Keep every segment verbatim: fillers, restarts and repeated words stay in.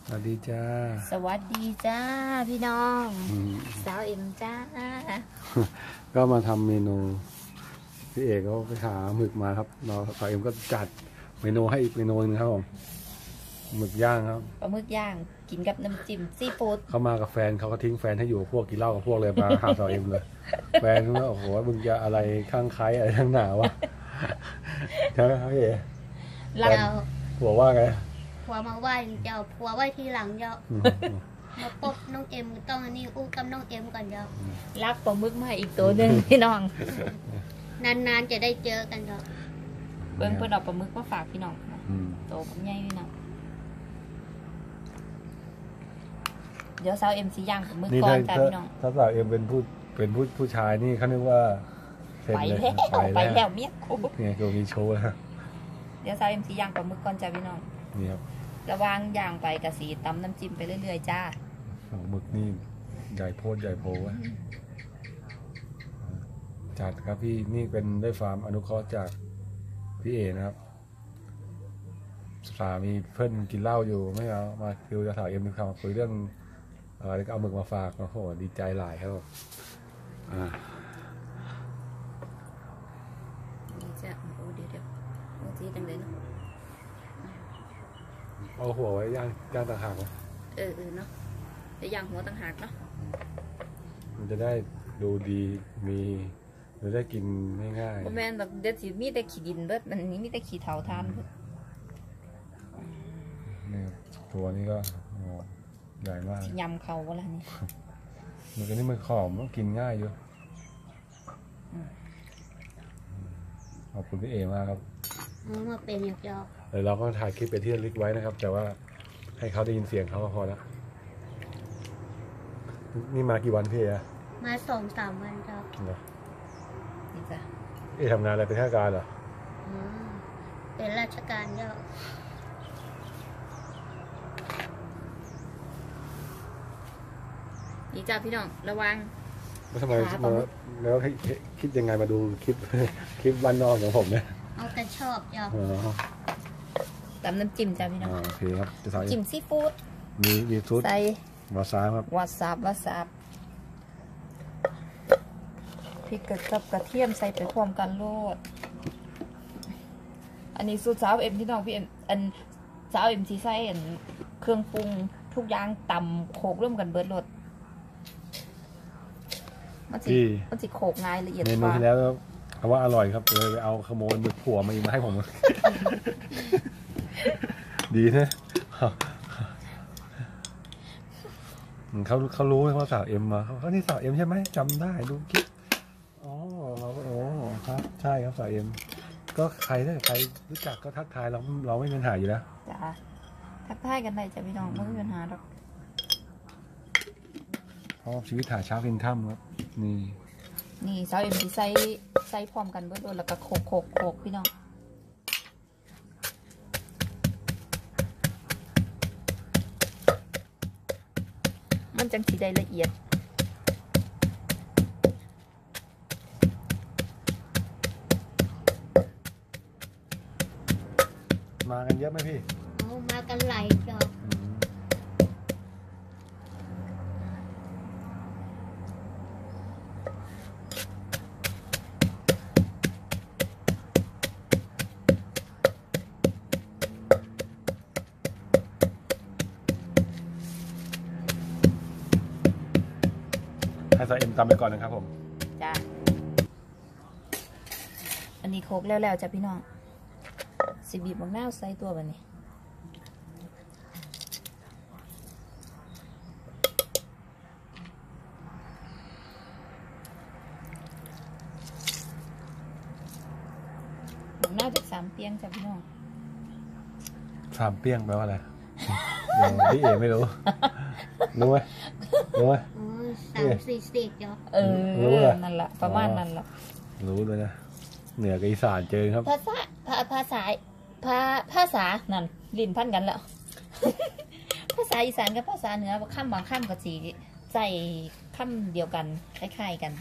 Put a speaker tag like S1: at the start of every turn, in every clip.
S1: สวัสดีจ้า
S2: สวัสดีจ้าพี่น้องสาวเอ็มจ้า
S1: ก็มาทำเมนูพี่เอกก็ไปหาหมึกมาครับเราสาวเอ็มก็จัดเมนูให้อีกเมนูนึงครับผมหมึกย่างครับ
S2: ปลาหมึกย่างกินกับน้ำจิ้มซีฟู้ด
S1: เขามากับแฟนเขาก็ทิ้งแฟนให้อยู่พวกกินเหล้ากับพวกเลยมาหาสาวเอ็มเลยแฟนก็โอ้โหมึงจะอะไรข้างใครอะไรทั้งหนาวะใช่ไหมครับพี่เอก
S3: เรา
S1: ผัวว่าไง
S3: ผัวมาไหว้เจ้าผัวไหว้ทีหลังเจ้ามาปบน้องเอ็มต้องอันนี้อู้กับน้องเอ็มก่อนเจ้า
S2: รักปลาหมึกมาอีกตัวหนึ่งพี่น้อง
S3: นานๆจะได้เจอกันเจ้า
S2: เบิ้งเพื่อนเอาปลาหมึกมาฝากพี่น้องโตผมใหญ่พี่น้องเดี๋ยวสาวเอ็มซีย่างปลาหมึกก่อนจ้าพี่น้อง
S1: ถ้าสาวเอ็มเป็นผู้เป็นผู้ผู้ชายนี่เขาเรียกว่า
S2: ไปแล้วไปแล้วเมียกู
S1: เนี่ยก็มีโชว์แล้ว
S2: เดี๋ยวสาวเอ็มซีย่างปลาหมึกก่อนจ้าพี่น้อง
S1: นี่ครับ
S2: ระวางย่างไปกับสีตำน้ำจิ้มไปเรื่อยๆจ้า
S1: หมึกนี่ใหญ่โพดใหญ่โพวะจัดครับพี่นี่เป็นได้ฟาร์มอนุเคราะห์จากพี่เอนะครับสามีเพื่อนกินเหล้าอยู่ไม่เอามาคิวจะถ่ายเอ็มดีคำมาคุยเรื่องอะไรก็เอาหมึกมาฝากโอ้โหดีใจหลายครับอ่า
S2: นี่จะโอ้เดี๋ยวเดี๋ยวโอ้ทีจังเลยเนาะ
S1: เอาหัวไว้ย่างย่างต่างหากเลย
S2: เออเออเนาะจะย่างหัวต่างหากเนาะ
S1: มันจะได้ดูดีมีจะได้กินง่าย
S2: ๆแม่แบบเด็ดสีมีแต่ขี้ดินเบิดมันนี้มีแต่ขี้เถาทาน
S1: นี่ตัวนี้ก็ใหญ่มาก
S2: ยำเขาอะไรนี่
S1: มันก็นี่มันขอมต้องกินง่ายอยู่ขอบคุณพี่เอมากครับ
S3: มาเป็นอย่างเดียว
S1: เดี๋ยวเราก็ถ่ายคลิปไปที่ระลึกไว้นะครับแต่ว่าให้เขาได้ยินเสียงเขาก็พอแล้วนี่มากี่วันพี่อะ
S3: มาสองสามวันเจ้า
S1: เหรอ
S2: นี่จ้ะ
S1: เอทำงานอะไรเป็นข้าราชการเหรอ
S3: เป็นราชการเจ้า
S2: นี่จ้าพี่น้องระวัง
S1: แล้วทำไมมาแล้วคิดยังไงมาดูคลิปคลิปบ้านนอกของผมเนี่ย
S3: เอาแต่ชอบเจ้า
S2: ตำน้ำจิ้มจ้าพี่น้อง
S1: โอเคครับ
S2: จิ้มซีฟู้ด
S1: มีมีซุป
S2: ใส่
S1: วาซาบครับ
S2: วาซาบวาซาบพริกกับกระเทียมใส่ไปพร้อมกันโลดอันนี้สูตรสาวเอ็มที่น้องพี่เอ็มอันสาวเอ็มที่ใส่เครื่องปรุงทุกอย่างตำโขกร่วมกันเบิดโลดมันสิมันสิโขกง่ายละเอียด
S1: เมนูที่แล้วเขาว่าอร่อยครับเลยไปเอาขโมยหมึกผัวมาอีกมาให้ผมดีนะเขาเขารู้ว่าสาวเอ็มมาเขานี่สาวเอ็มใช่ไหมจำได้ดูคลิปอ๋อเราก็โอ้ครับใช่ครับสาวเอ็มก็ใครได้ใครรู้จักก็ทักทายเราเราไม่มีปัญหาอยู่แล้ว
S2: จ้าทักทายกันได้จ้ะพี่น้องไม่มีปัญหาหรอก
S1: เพราะชีวิตหาเช้ากินค่ำครับนี่
S2: นี่สาวเอ็มที่ใส่ใส่พร้อมกันเบิดโดนแล้วก็โขกโขกโขกพี่น้องมันจังสีได้ละเอียด
S1: มากันเยอะไหมพี่
S3: โอ้มากันหลายจอบ
S1: ให้สาวเอ็มตามไปก่อนนะครับผม
S2: จ้าอันนี้โคกแล้วๆจ้ะพี่น้องสิบีบมะนาวใส่ตัวแบบนี้มะนาวจากสามเปียงจ้ะพี่น้อง
S1: สามเปียงแปลว่าอะไรพี่เอ๋ไม่รู้รู้ไหมรู้ไหม
S3: สามสี่สิบเนาะ
S2: เออนั่นแหละประมาณนั้นแหละ
S1: รู้เลยนะเหนือกับอีสานเจอครับ
S2: ภาษาภาษาภาภาษานั่นลิ้นพันกันแล้วภาษาอีสานกับภาษาเหนือข้ามบางข้ามกับสีใส่ข้ามเดียวกันคล้ายๆกัน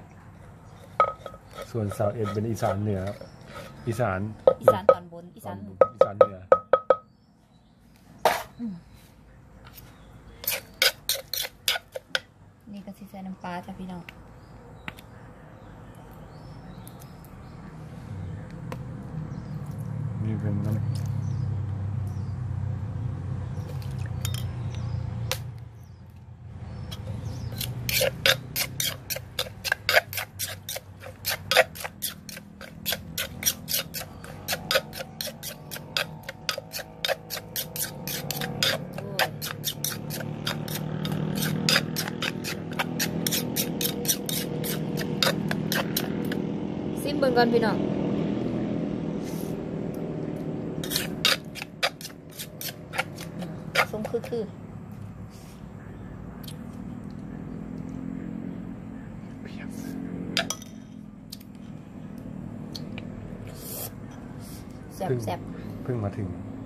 S1: ส่วนสาวเอ็มเป็นอีสานเหนืออีสาน
S2: อีสานตอนบนอีสาน
S1: อีสานเหนือ
S2: น้ำปลาจ้ะพี่น้อง
S1: นี่เป็นน้ำ
S2: ซิมเบิ่งก่อนพี่น้องทรงคือคือแซ่บแซ่บ
S1: เพิ่งมาถึง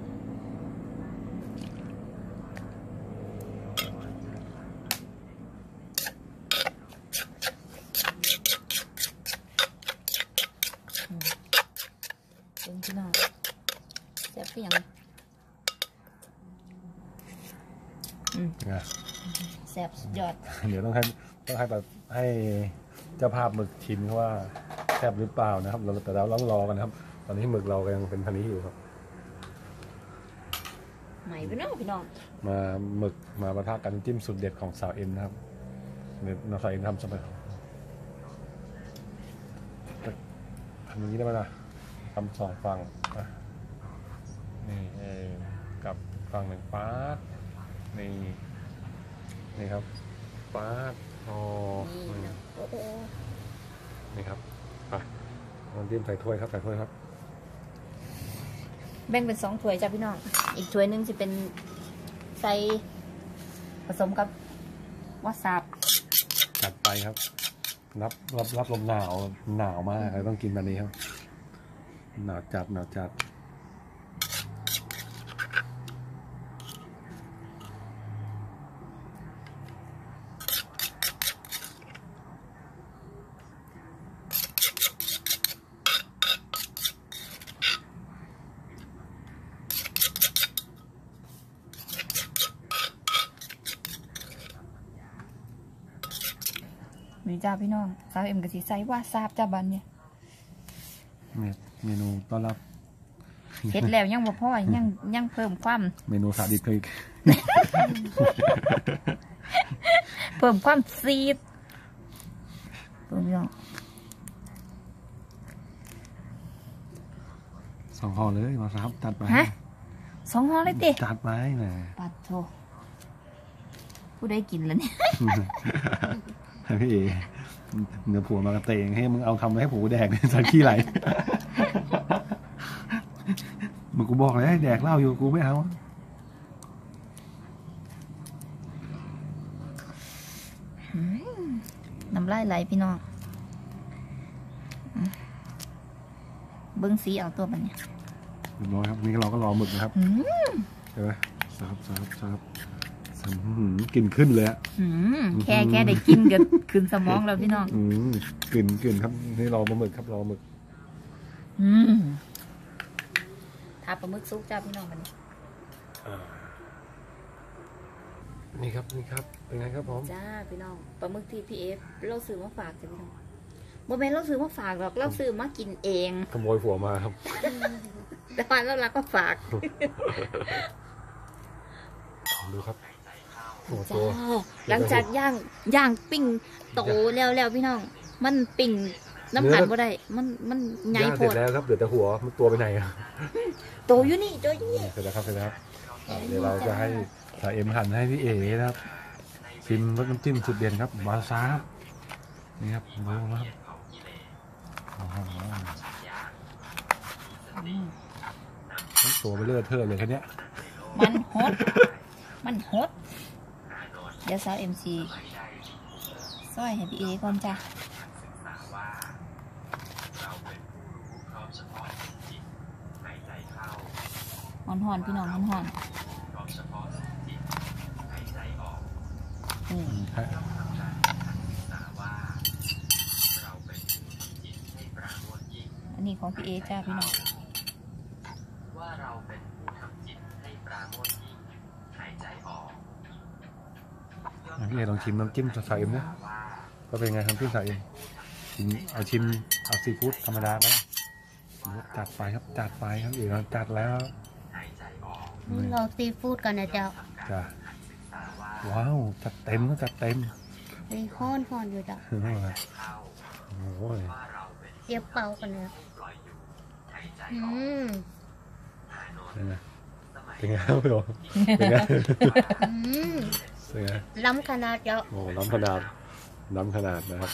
S2: เป็นพี่น้องแซ่บคือหยังอืม
S1: นะ
S2: แซ่บสุดยอด
S1: เดี๋ยวต้องให้ต้องให้แบบให้เจ้าภาพหมึกชิมว่าแซ่บหรือเปล่านะครับเราแต่เราต้องรอกันนะครับ ตอนนี้หมึกเรายังเป็นพันนี้อยู่ครับ
S2: ใหม่พี่น้องพี่น้อง
S1: มาหมึกมาประทะกันจิ้มสุดเด็ดของสาวเอ็มนะครับเดี๋ยวสาวเอ็มทำสบายทำอย่างนี้ได้ไหมล่ะทำสองฝั่งอ่ะนี่เองกับฝั่งหนึ่งปาร์ตนี่นี่ครับปาร์ตอ๋อ
S2: นี่นะโอ้โห
S1: นี่ครับไปลองจิ้มใส่ถ้วยครับใส่ถ้วยครับ
S2: แบ่งเป็นสองถ้วยจ้ะพี่น้องอีกถ้วยหนึงจะเป็นใส่ผสมกับวาซาบ
S1: จัดไปครับ รับรับรับลมหนาวหนาวมากเลยต้องกินแบบนี้ครับหนาวจัดหนาวจัด
S2: นี่จ้าพี่น้องสาวเอ็มกับสีใส่วาซาบจ้าบันเนี่ย
S1: เนี่ยเมนูต้อนรับ
S2: เฮ็ดแล้วยังบ่พอยังยังเพิ่มความ
S1: เมนูสาดิบอีก
S2: เพิ่มความซีดเพิ่มพี่น้อง
S1: สองห่อเลยมาครับจัดไป
S2: ฮะสองห่อเลยติ
S1: จัดไปแหม
S2: ปัดโถผู้ได้กินแล้วเนี่ย
S1: ให้พี่เอเนื้อผัวมากระเตงให้มึงเอาทำไว้ให้ผัวแดกสักขี้ไหลมึงกูบอกเลยให้แดกเหล้าอยู่กูไม่เอา
S2: น้ำลายไหลพี่น้องเบิ้งสีเอาตัวบันเนี่ย
S1: เรียบร้อยครับนี่เราก็รอหมึกนะครับ
S2: อืม
S1: ใช่ไหมสครับสครับสครับสมกลิ่นขึ้นเลยอะ
S2: อืมแค่แค่ได้กินก็ขึ้นสมองแล้วพี่น้อง
S1: อืมกลิ่นกลิ่นครับนี่รอปลาหมึกครับรอหมึก
S2: อืมทาปลาหมึกซุกจ้าพี่น้องบันนี้
S1: นี่ครับนี่ครับเป็นไงครับผม
S2: จ้าพี่น้องปลาหมึกที่พี่เอฟเราซื้อมาฝากจ้ะพี่น้องโมเมนเราซื้อมาฝากหรอกเราซื้อมากินเอง
S1: ขโมยผัวมาครับ
S2: แต่วันเรารักก็ฝาก
S1: ดูครับโอ้
S2: จ้า
S1: ตัว
S2: หลังจากย่างย่างปิ้งโตแล้วแล้วพี่น้อง มันปิ้งน้ำหันบ่ได้มันมันใหญ่
S1: ย่าง
S2: โพ
S1: เสร็
S2: ด
S1: จแล้วครับเดี๋ยวแต่หัวมันตัวไปไหนอะ
S2: โตอยู่นี่โตอยู่นี่
S1: เสร็จแล้วครับเสร็จแล้วครับอ่าเดี๋ยวเราจะให้สาวเอ็มหั่นให้พี่เอ๋นะครับชิมรสน้ำจิ้มสุดเด่นครับวาซาบนี่ครับดูนะครับโอ้โหตัวไปเลือดเทอะเลยคันเนี้ย
S2: มันฮดมันฮดเดี๋ยวสาวเอ็มซีซอยให้พี่เอก่อนจ้ะหอนหอนๆพี่น้องหอนหอนๆนี่ อันนี้ของพี่เอจ้าพี่น้องว่าเราเป็นผู้ทำจิตให้ปราโมทย์ยิ่งหายใจออกย
S1: พี่เอลองชิมน้ำจิ้มสาวเอ็มนะก็เป็นไงน้ำจิ้มสาวเอ็มชิมเอาชิมเอาซีฟู้ดธรรมดาไปจัดไปครับจัดไปครับเอ๋จัดแล้ว
S3: เราซีฟู้ดกันนะเจ้า
S1: จ้ะว้าวจัดเต็มก็จัดเต็ม
S3: มีห้อนห้อนอยู่เจ้า
S1: โอ้ย
S3: เจี๊ยบเป่ากันเลยอืม
S1: เป็นไงเป็นไงครับพี่โอเป็นไง
S3: อืม
S1: เป็นไง
S3: ล้ำขนาดเจ้า
S1: โอ้ล้ำขนาดล้ำขนาดนะครับ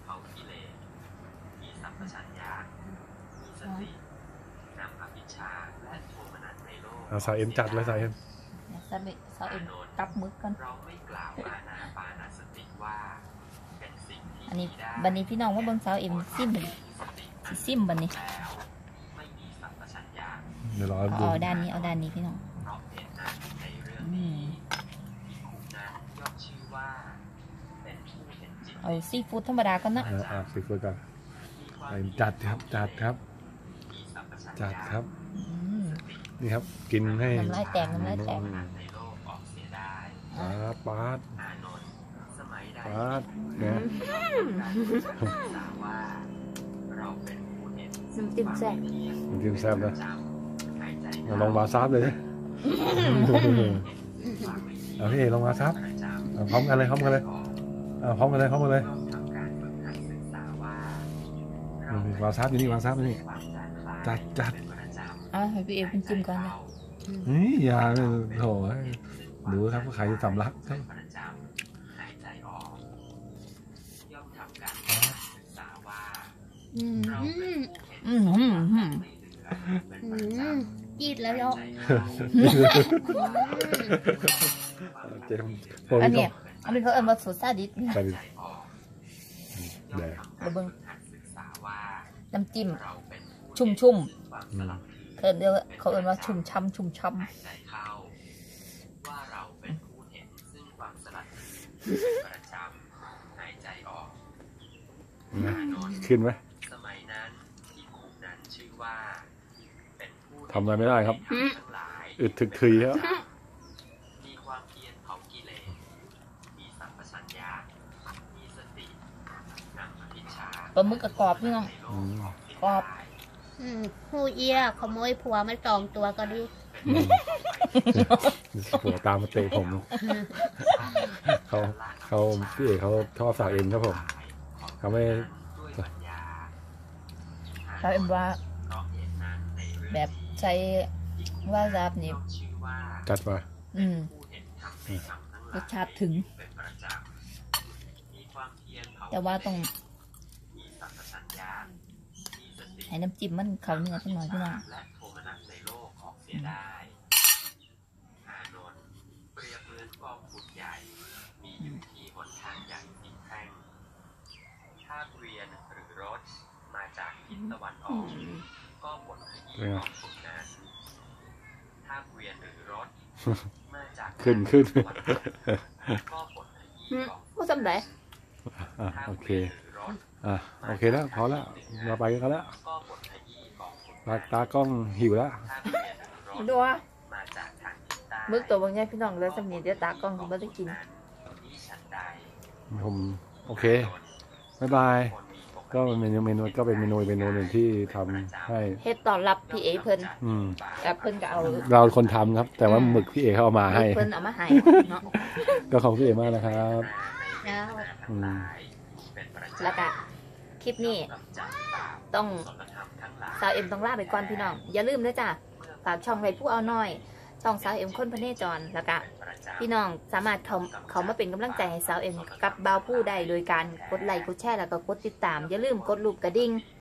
S1: เอาสาวเอ็มจัดเลยสาวเอ็ม
S2: สาวเอ็มสาวเอ็มตับมึกกันอันนี้บันนี้พี่น้องว่าเบิ่งสาวเอ็มซิมสิซิมบันนี้
S1: เดี๋ยวรอ
S2: เอา
S1: ดู
S2: เอาด้านนี้เอาด้านนี้พี่น้องอืมเอาซีฟู้ดธรรมดากันเนาะ
S1: อ่าอ่าซีฟู้ดก่อนสาวเอ็มจัดครับจัดครับจัดครับ
S2: อืม
S1: นี่ครับกินให้
S2: น้ำลายแตกน้ำลายแตก
S1: ปาดปาดปาดเนี่ย
S2: น้ำจิ้มแซ่บ
S1: มันจิ้มแซ่บนะเอาลองวาซาบเลยดิเอาพี่เอลองวาซาบเอาพร้อมกันเลยพร้อมกันเลยเอาพร้อมกันเลยพร้อมกันเลยนี่วาซาบอยู่นี่วาซาบอยู่นี่จัดจัด
S2: เอาให้พี่เอเป็นจิ้มก่อนเลย
S1: นี่อย่าเลยโถดูครับว่าใครจะสำลักครับ
S3: อืมอืม
S2: อืมอืมอืม
S3: อืมจีดแล้วเจ้า
S1: เจมโอ้ย
S2: อันเนี้ยอันนี้เขาเอิ้นว่าสูตรซาดิส
S1: ไปดิเดี๋ยว
S2: เดี๋ยวเบิ่งน้ำจิ้มชุ่มชุ่ม
S1: อืม
S2: ๆเขาเรียกว่าเขาเอิ้นว่าชุ่มช่ำชุ่มช่ำ
S1: นะขึ้นไหมทำอะไรไม่ได้ครับ อึดถึกทีครับ
S2: ปลาหมึกกรอบพี่น้อง
S1: อืม
S2: กรอบ
S3: อืมผู้เอี้ยขโมยผัวมาสองตัวก็ดี
S1: อืมหัวตามมาเตะผมเขาเขาพี่เอกเขาชอบสาวเอ็มครับผมเขาไม่
S2: เขาเอ็มว่าแบบใช้วาซาบนี่
S1: จัดมา
S2: อืมรสชาติถึง แต่ว่าต้องให้น้ำจิ้มมันเข้าเนื้อสักหน่อยพี่น้อง
S1: ขึ้นขึ้น
S2: ว่าจำได้
S1: อ่ะโอเคอ่ะโอเคแล้วพอแล้วเราไปกันแล้วตาตากล้องหิวแล้ว
S2: ดูว่ามึกตัวบางอย่างพี่น้องแล้วสำนีเดี๋ยวตากล้องจะไม่ได้กิน
S1: ผมโอเคบ๊ายบายก็เมนูเมนูก็เป็นเมนูเมนูหนึ่งที่ทำให้
S2: เฮ็ดตอนรับพี่เอเพิ่น
S1: อืม
S2: แต่เพิ่นก็เอา
S1: เราคนทำครับ แต่ว่าหมึกพี่เอเขาเอามาให้
S2: เพิ่นเอามาให้เนาะ
S1: ก็ของพี่เอมากนะครับ
S3: แล้ว
S1: อืม
S2: แล้วก็คลิปนี้ต้องสาวเอ็มต้องลาไปก่อนพี่น้องอย่าลืมนะจ้ะฝากช่องไว้ผู้เอาน้อยต้องสาวเอ็มคนพเนจรแล้วก็พี่น้องสามารถเขาเขามาเป็นกำลังใจให้สาวเอ็มกับบ่าวผู้ได้โดยการกดไลค์กดแชร์แล้วก็กดติดตามอย่าลืมกดรูปกระดิ่ง